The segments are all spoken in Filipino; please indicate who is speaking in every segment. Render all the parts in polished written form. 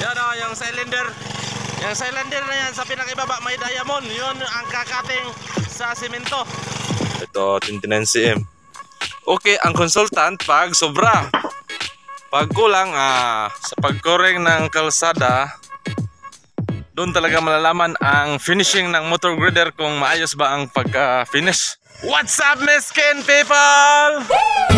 Speaker 1: Yan o, yung cylinder. Yung cylinder na yan sa pinakibaba may diamond. Yun ang kakating sa simento. Ito 29 cm. Okay, ang consultant pag sobra. Pag kulang sa pagkoreng ng kalsada, doon talaga malalaman ang finishing ng motor grader kung maayos ba ang pagka-finish. What's up, miskin people?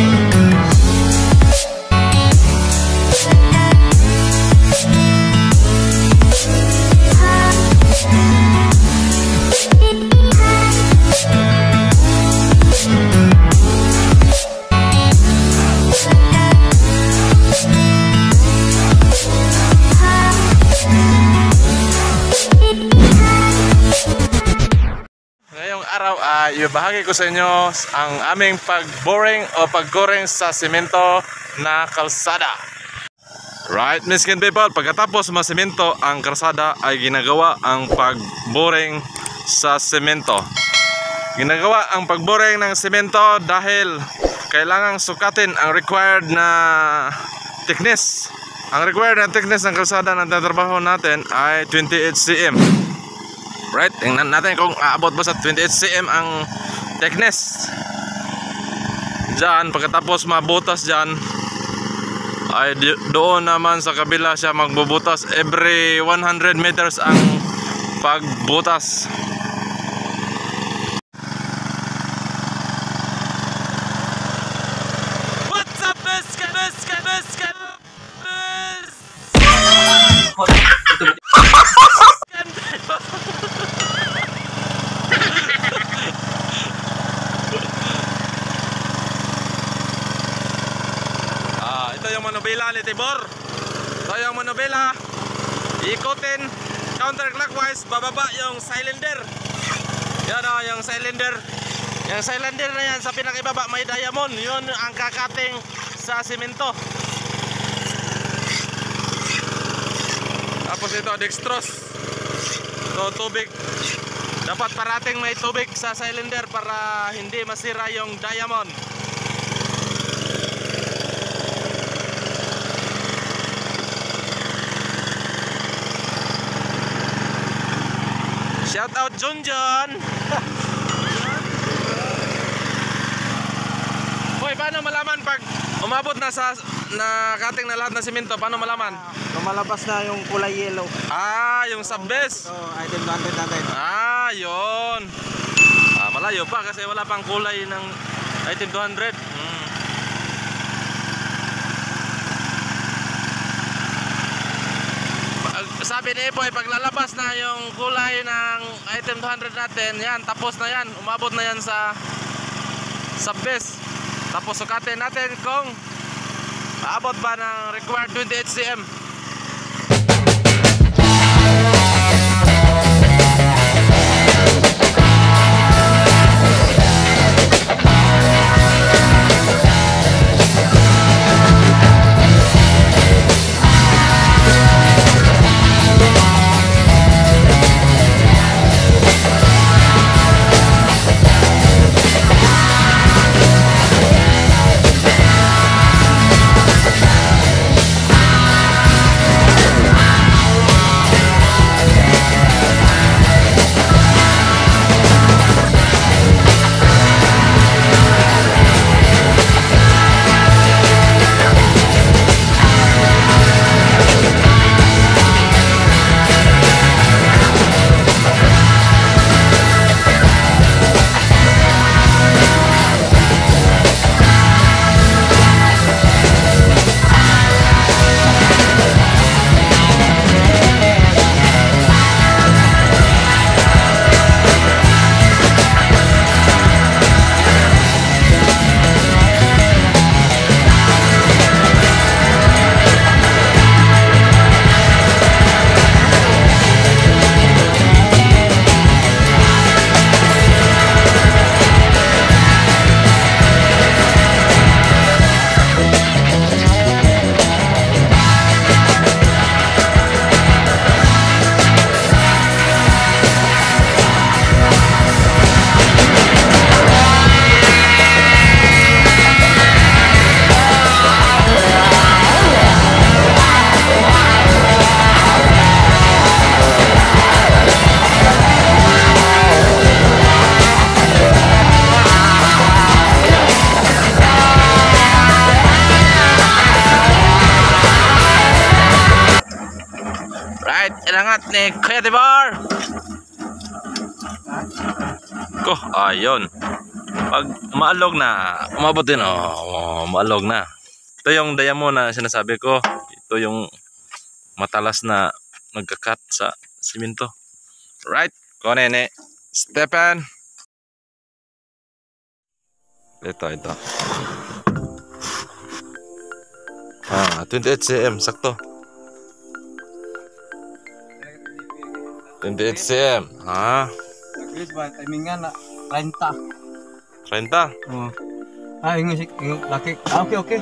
Speaker 1: Ibahagi ko sa inyo ang aming pag-boring o pag-goreng sa simento na kalsada. Right, miskin people, pagkatapos masimento ang kalsada ay ginagawa ang pag-boring sa simento. Ginagawa ang pag-boring ng simento dahil kailangang sukatin ang required na thickness. Ang required na thickness ng kalsada na tatrabaho natin ay 28 cm. Right, tingnan natin kung aabot ba sa 28 cm ang thickness. Diyan, pagkatapos mabutas dyan, ay doon naman sa kabila siya magbubutas. Every 100 meters ang pagbutas. What's up, Biscuit? Ito yung manubela ni Tibor. Ito yung manubela. Ikutin counterclockwise, bababa yung cylinder. Yan o, yung cylinder. Yung cylinder na yan sa pinakibaba may diamond. Yun ang kakating sa simento. Tapos ito dextrose. Ito tubig. Dapat parating may tubig sa cylinder para hindi masira yung diamond. Shout out Junjun. Hoy, paano malaman pag umabot na sa cutting na lahat ng simento? Paano malaman?
Speaker 2: Lumalabas na yung kulay yellow.
Speaker 1: Yung subbase.
Speaker 2: Item 200 natin.
Speaker 1: Yun. Malayo pa kasi wala pang kulay ng item 200. Sabi ni Ipoy, paglalabas na yung kulay ng item 200 natin, yan, tapos na yan, umabot na yan sa subbase. Tapos sukatin natin kung aabot ba ng required 28 cm. Alright, ilangat ni Kuya Tibor. Ko, ayun. Pag maalog na, umabot din, maalog na. Ito yung diamond na sinasabi ko. Ito yung matalas na nagkakat sa simento. Right, kunin ni Stephen. Ito. 28 cm, sakto. 28 cm.
Speaker 2: Guys, ba timingan na 30.
Speaker 1: 30.
Speaker 2: Oh. Yung laki. Okay.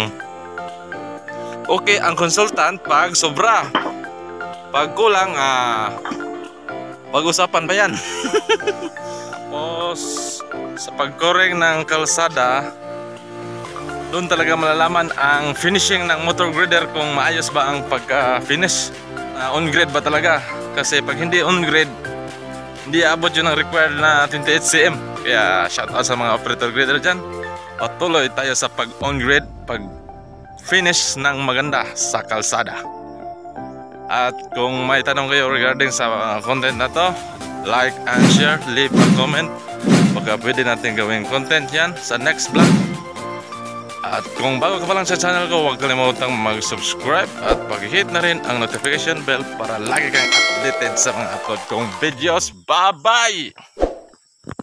Speaker 1: Okay, ang consultant pag sobra. Pag kulang, pag-usapan pa yan. Tapos, sa pag-koreng ng kalsada, doon talaga malalaman ang finishing ng motor grader kung maayos ba ang pagka-finish. On grade ba talaga? Kasi pag hindi on grade, hindi abot yun ang required na 28 cm. Kaya shout out sa mga operator grader dyan. Patuloy tayo sa pag on grade, pag finish ng maganda sa kalsada. At kung may tanong kayo regarding sa content na to, like and share, leave a comment. Baka pwede natin gawing content yan sa next vlog. At kung bago ka pa lang sa channel ko, huwag kalimutang mag-subscribe at pag-hit na rin ang notification bell para lagi kang updated sa mga upload kong videos. Bye-bye!